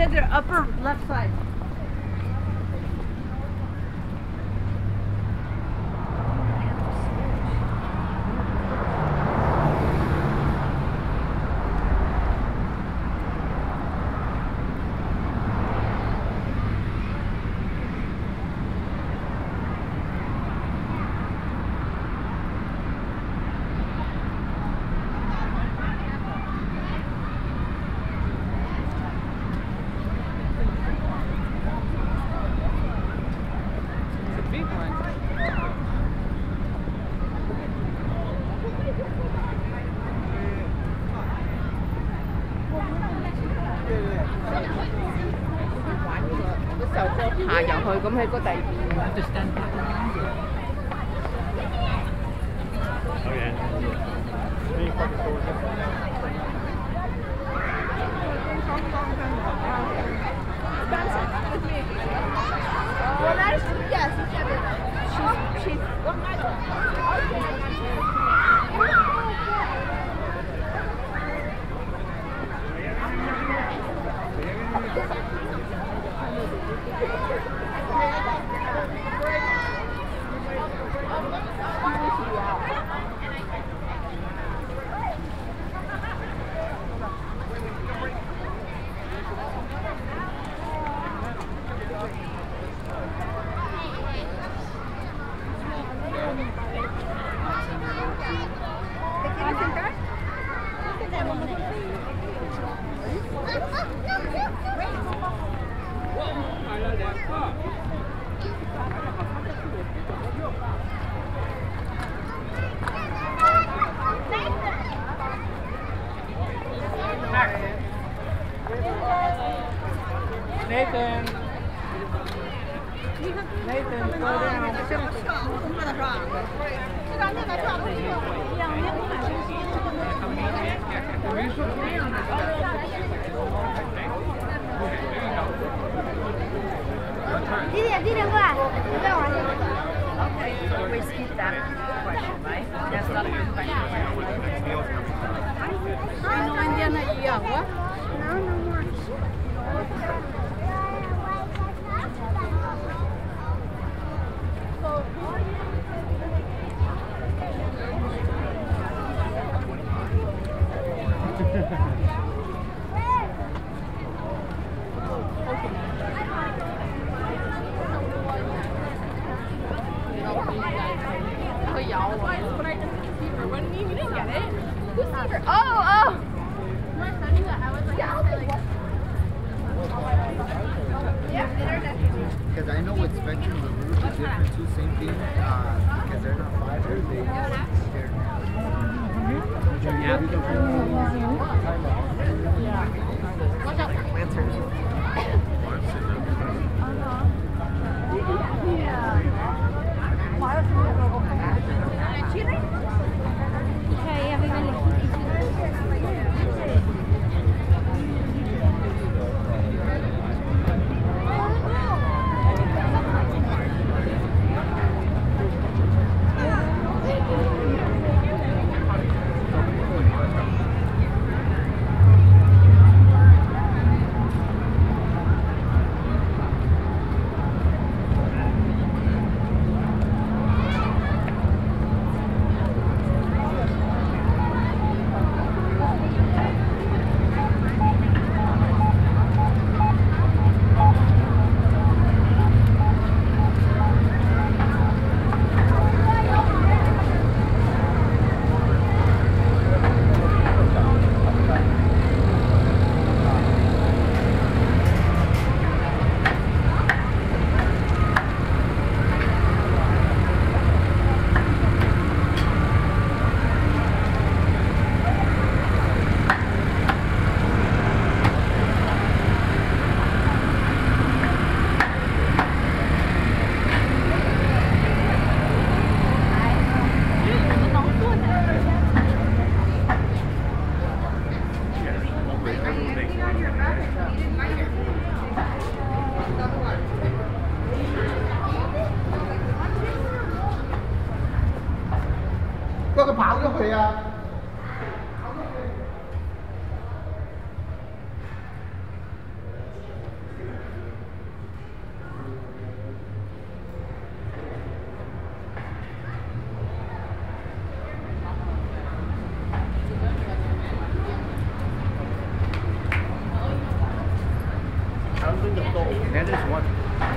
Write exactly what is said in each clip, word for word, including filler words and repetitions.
Yeah, they're upper left side. Hạ dạo hơi cũng hay có tay. Nathan. Nathan, slow down. Đi điểm, đi điểm qua. Repeat that question, right? That's not a good question. Ano Indian na iya quá? No, no more. Oh, oh! Because I know with Spectrum, the rules are different too, same thing, uh, because they're not fiber, they, they're... Có cái pháo cho phải à? there's one.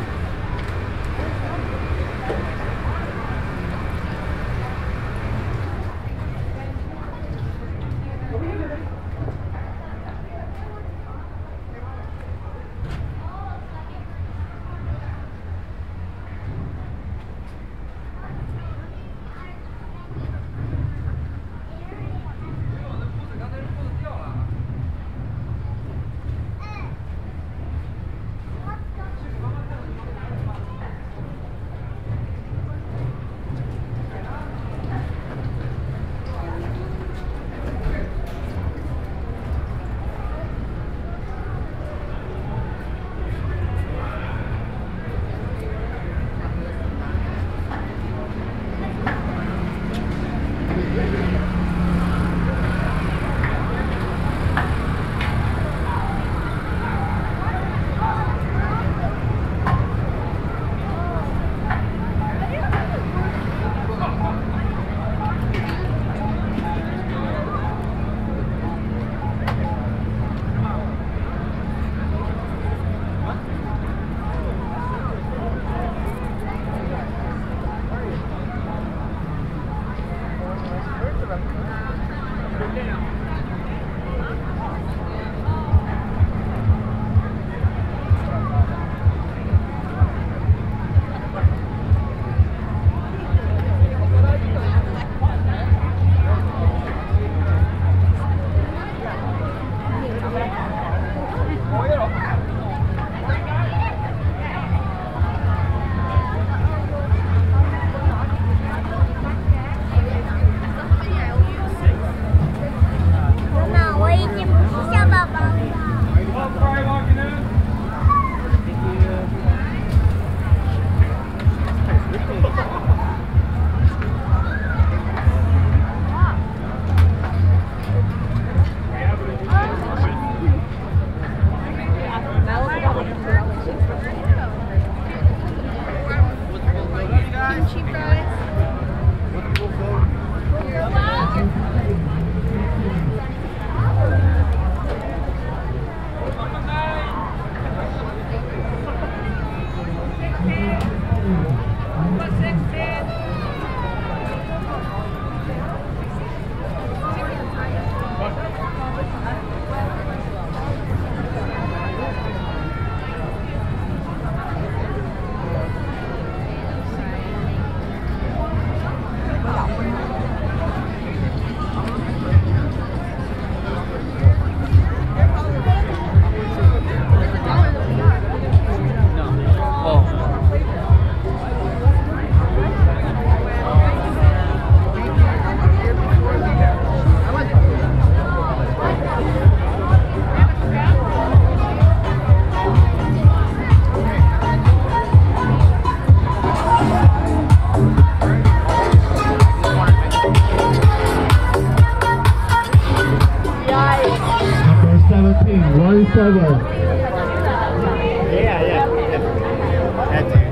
seven. Yeah, yeah. That's it.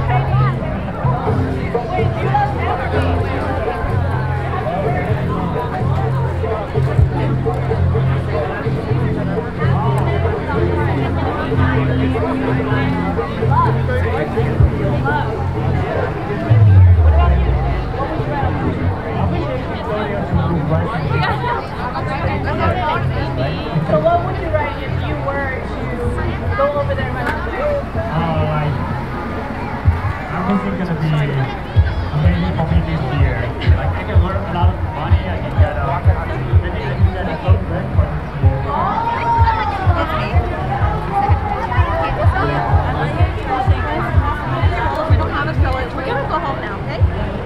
So what would you write if you were to go over there and Oh, like, I'm also gonna be amazing for me this year. Like, I can learn a lot of money. I can get a, I think I can get a so good for this year. We don't have a village. We're gonna go home now, okay?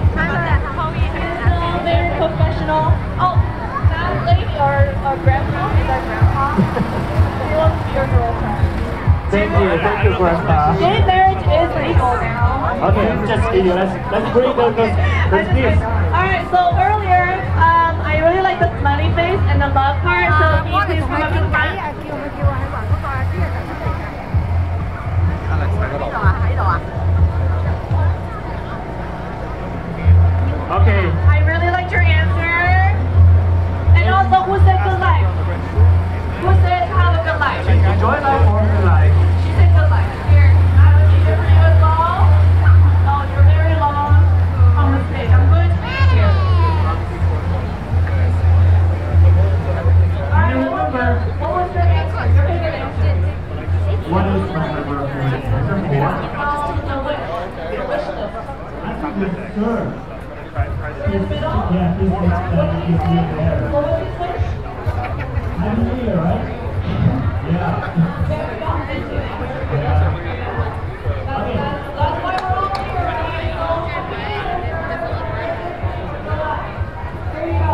Very professional. Oh, that lady or, or grandpa? Is that grandpa? She wants to be your girlfriend. Thank you, thank you, Grandpa. Gay marriage is legal now. Okay, just kidding. Let's let's bring those those those gifts. Alright, so earlier, um, I really like the smiley face and the love heart, so can you please come up to the front? Okay. I really liked your answer. And also, who said good life? Who said have a good life? Enjoy life or your life. She said good life. Here. Sure. He's, yeah, he's expecting he's here there. Happy New Year, right? Yeah. Yeah. Okay. That's why we're all here, right? Here you go.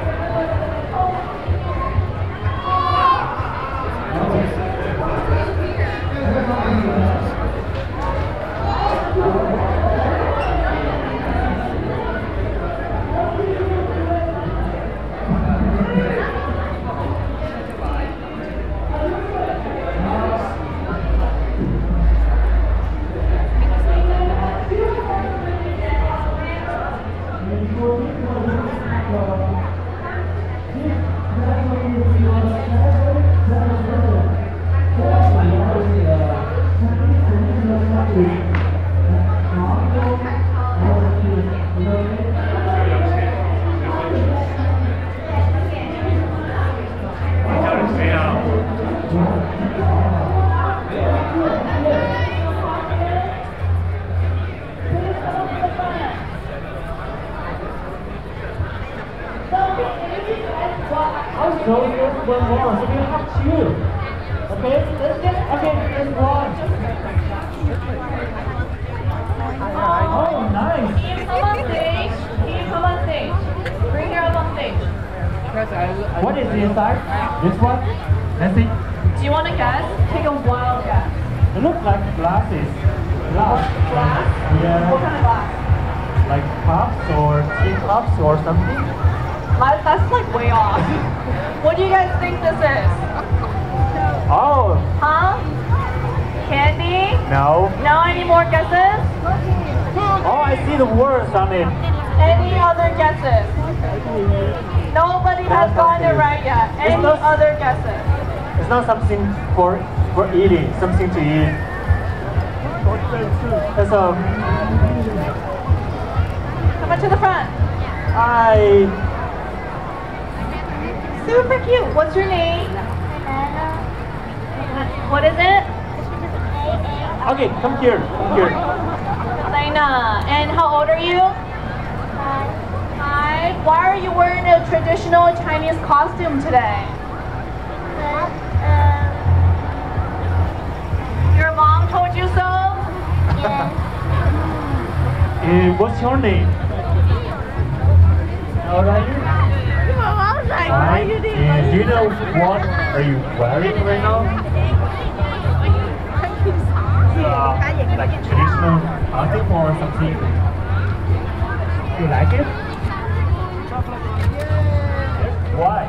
So here's one more. So we have two. Okay? Let's get, okay, there's one. Oh, nice. Team, come on stage. Team, come on stage. Bring your up on stage. What is inside? This one? Let's see. Do you want to guess? Take a wild guess. It looks like glasses. Glass. Glass? Yeah. What kind of glass? Like cups or teacups or something? That- That's like way off. What do you guys think this is? Oh, Huh? Candy? no. No, any more guesses? Oh, I see the words on it. Any other guesses? Nobody has gotten it right yet. It's Any not- other guesses? It's not something for for eating, something to eat. It's a, Come on to the front. I, Super cute. What's your name? What is it? okay, come here, come here. Lena. And how old are you? Five. Why are you wearing a traditional Chinese costume today? Your mom told you so? Uh, what's your name? How old are you? Five. And do you know what are you wearing right now? Uh, like traditional costume or something? You like it? Why?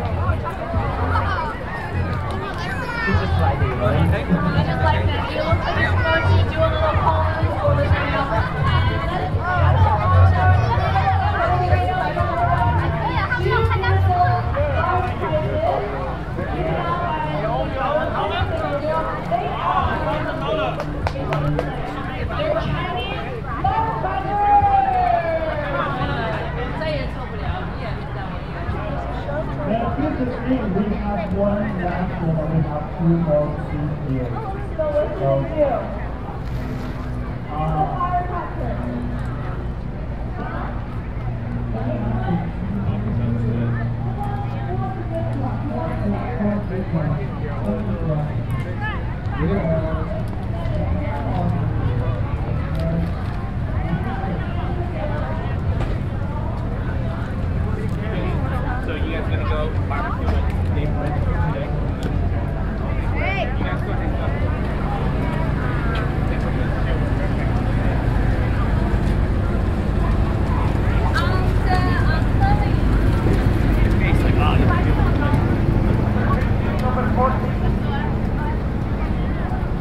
You just like it, right? I just like that. You look like you're going to do a little poem for the video. Now, here's the thing, we have one last one and we have two more seats here. So what do you do? Uh, So you guys gonna go barbecue with Dave Brent today? You guys go ahead and go. It's like, oh, you can do it.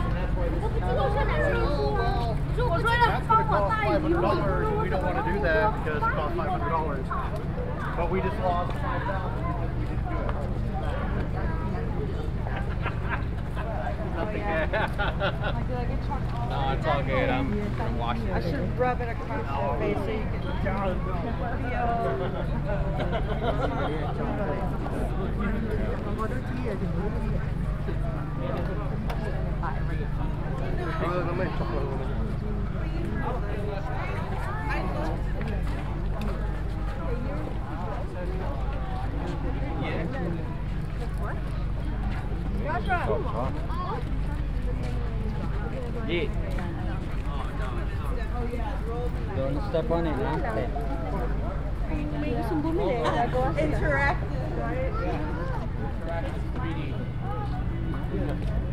That's going to cost five hundred dollars, and we don't want to do that because it costs five hundred dollars. But we just lost five thousand dollars because we didn't do it. Nothing good. No, it's all good. I'm, I'm washing I it. should rub it across your face so you can Yeah. Don't step on it, huh? May gusto bumili. Interactive, right? three D.